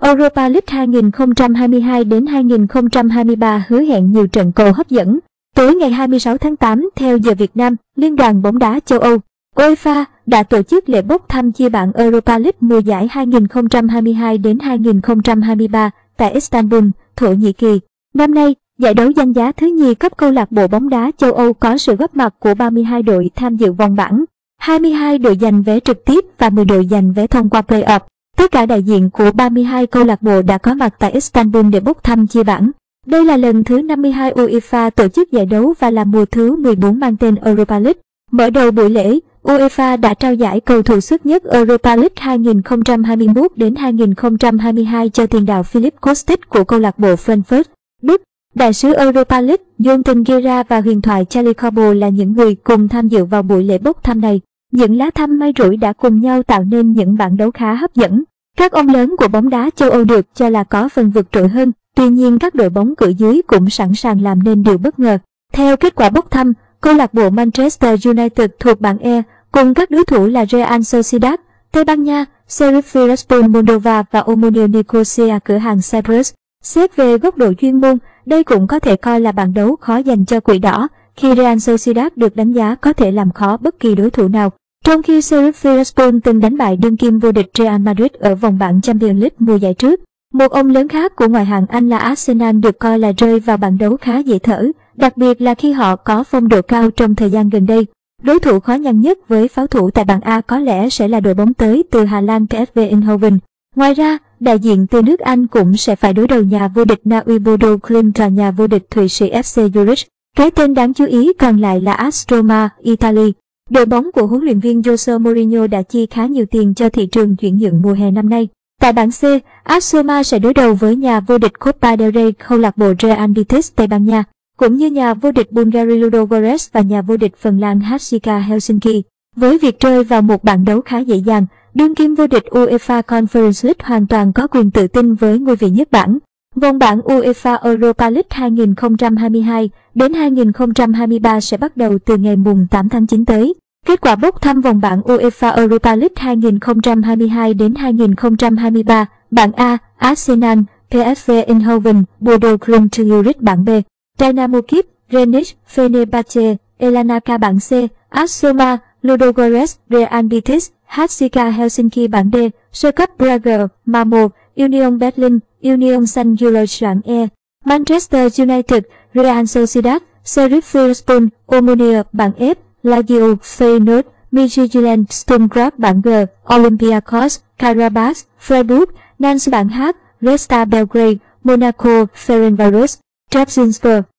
Europa League 2022 đến 2023 hứa hẹn nhiều trận cầu hấp dẫn. Tối ngày 26 tháng 8 theo giờ Việt Nam, Liên đoàn bóng đá châu Âu UEFA đã tổ chức lễ bốc thăm chia bảng Europa League mùa giải 2022 đến 2023 tại Istanbul, Thổ Nhĩ Kỳ. Năm nay, giải đấu danh giá thứ nhì cấp câu lạc bộ bóng đá châu Âu có sự góp mặt của 32 đội tham dự vòng bảng, 22 đội giành vé trực tiếp và 10 đội giành vé thông qua play-off. Tất cả đại diện của 32 câu lạc bộ đã có mặt tại Istanbul để bốc thăm chia bảng. Đây là lần thứ 52 UEFA tổ chức giải đấu và là mùa thứ 14 mang tên Europa League. Mở đầu buổi lễ, UEFA đã trao giải cầu thủ xuất nhất Europa League 2021 đến 2022 cho tiền đạo Philipp Kostic của câu lạc bộ Frankfurt, Đức. Đại sứ Europa League Jonathan Guerra và huyền thoại Charlie Cobble là những người cùng tham dự vào buổi lễ bốc thăm này. Những lá thăm may rủi đã cùng nhau tạo nên những bảng đấu khá hấp dẫn. Các ông lớn của bóng đá châu Âu được cho là có phần vượt trội hơn, tuy nhiên các đội bóng cửa dưới cũng sẵn sàng làm nên điều bất ngờ. Theo kết quả bốc thăm, câu lạc bộ Manchester United thuộc bảng E cùng các đối thủ là Real Sociedad, Tây Ban Nha, Sheriff Tiraspol Moldova và Omonia Nicosia cửa hàng Cyprus. Xét về góc độ chuyên môn, đây cũng có thể coi là bảng đấu khó dành cho Quỷ Đỏ, khi Real Sociedad được đánh giá có thể làm khó bất kỳ đối thủ nào. Trong khi Sheriff Tiraspol từng đánh bại đương kim vô địch Real Madrid ở vòng bảng Champions League mùa giải trước. Một ông lớn khác của ngoại hạng Anh là Arsenal được coi là rơi vào bảng đấu khá dễ thở, đặc biệt là khi họ có phong độ cao trong thời gian gần đây. Đối thủ khó nhằn nhất với pháo thủ tại bảng A có lẽ sẽ là đội bóng tới từ Hà Lan PSV Eindhoven. Ngoài ra, đại diện từ nước Anh cũng sẽ phải đối đầu nhà vô địch Na Uy Bodo Glimt và nhà vô địch Thụy Sĩ FC Zurich. Cái tên đáng chú ý còn lại là AS Roma, Italy. Đội bóng của huấn luyện viên Jose Mourinho đã chi khá nhiều tiền cho thị trường chuyển nhượng mùa hè năm nay. Tại bảng C, AS Roma sẽ đối đầu với nhà vô địch Copa del Rey câu lạc bộ Real Betis Tây Ban Nha, cũng như nhà vô địch Bulgaria Ludogorets và nhà vô địch Phần Lan HJK Helsinki. Với việc rơi vào một bảng đấu khá dễ dàng, đương kim vô địch UEFA Conference League hoàn toàn có quyền tự tin với ngôi vị nhất bảng. Vòng bảng UEFA Europa League 2022 đến 2023 sẽ bắt đầu từ ngày mùng 8 tháng 9 tới. Kết quả bốc thăm vòng bảng UEFA Europa League 2022 đến 2023, bảng A, Arsenal, PSV Eindhoven, Bodo Glimt Zurich. Bảng B, Dynamo Kiev, Rennes, Fenerbahce, Larnaca. Bảng C, AS Roma, Ludogorets, Real Betis, HJK Helsinki. Bảng D, Schalke Brugge, Malmö, Union Berlin, Union Saint-Gilloise. Bảng E, Manchester United, Real Sociedad, Sheriff Tiraspol, Omonia. Bảng F, Lazio, Feyenoord, Midtjylland, Sturm Graz. Bảng G, Olympiacos, Karabakh, Freiburg, Nantes. Bảng H, Red Star Belgrade, Monaco, Ferencváros, Trabzonspor.